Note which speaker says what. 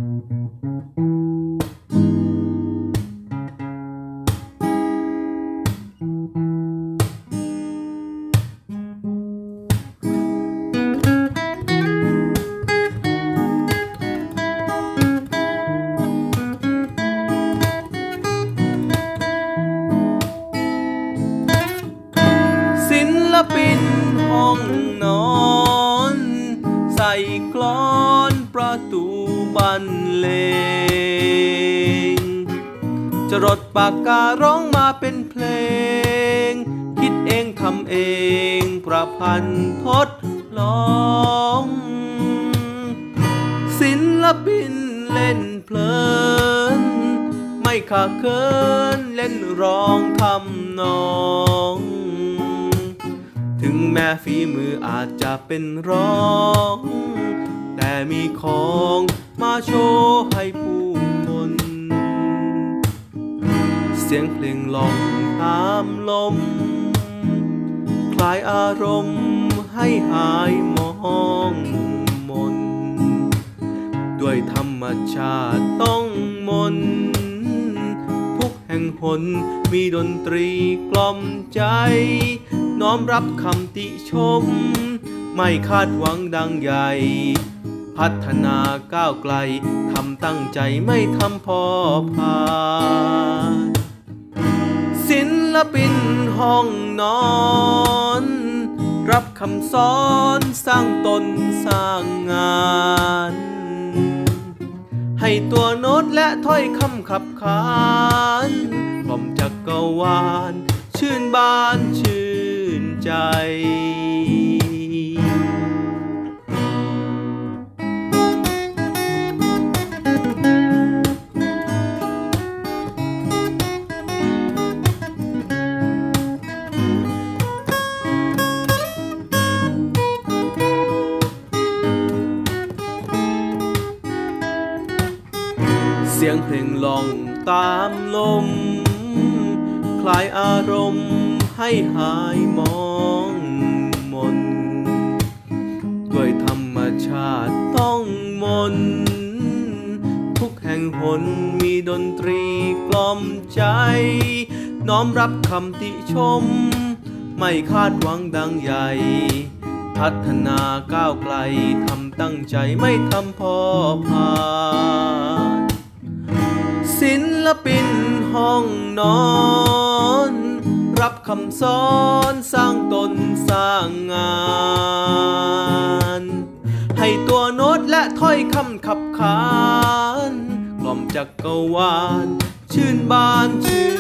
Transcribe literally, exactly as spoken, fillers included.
Speaker 1: ปินห้องนอนใส่กลอนประตูบรรเลงจรดปากการ้องมาเป็นเพลงคิดเองทำเองประพันธ์ทดลองศิลปินเล่นเพลินไม่ขาดเคินเล่นร้องทำนองถึงแม้ฝีมืออาจจะเป็นร้องแต่มีของมาโชว์ให้ผู้คนเสียงเพลงร้องตามลมคลายอารมณ์ให้หายมองมนด้วยธรรมชาติต้องมนทุกแห่งหนมีดนตรีกล่อมใจน้อมรับคำติชมไม่คาดหวังดังใหญ่พัฒนาก้าวไกลทำตั้งใจไม่ทำพอพานศิลปินห้องนอนรับคำสอนสร้างตนสร้างงานให้ตัวโน้ตและถ้อยคำขับขานกล่อมจักรวาลชื่นบานชื่นใจเสียงเพลงร้องตามลมคลายอารมณ์ให้หายมองมนด้วยธรรมชาติต้องมนทุกแห่งหนมีดนตรีกล่อมใจน้อมรับคำติชมไม่คาดหวังดังใหญ่พัฒนาก้าวไกลทำตั้งใจไม่ทำพอพานศิลปินห้องนอนรับคำสอนสร้างตนสร้างงานให้ตัวโน้ตและถ้อยคำขับขานกล่อมจักรวาลชื่นบานชื่